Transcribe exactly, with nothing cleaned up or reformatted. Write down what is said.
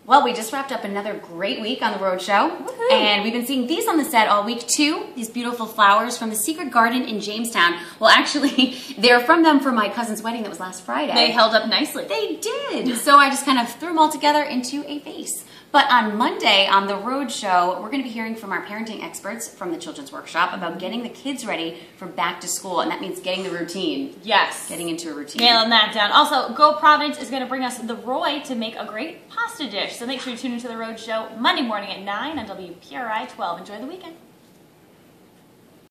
Well, we just wrapped up another great week on the Rhode Show. Woohoo. And we've been seeing these on the set all week too. These beautiful flowers from the Secret Garden in Jamestown. Well, actually, they're from them for my cousin's wedding that was last Friday. They held up nicely. They did. So I just kind of threw them all together into a vase. But on Monday on the Rhode Show, we're going to be hearing from our parenting experts from the Children's Workshop about getting the kids ready for back to school. And that means getting the routine. Yes. Getting into a routine. Nailing that down. Also, Go Providence is going to bring us the Roy to make a great pasta dish. So make sure you tune into the Rhode Show Monday morning at nine on W P R I twelve. Enjoy the weekend.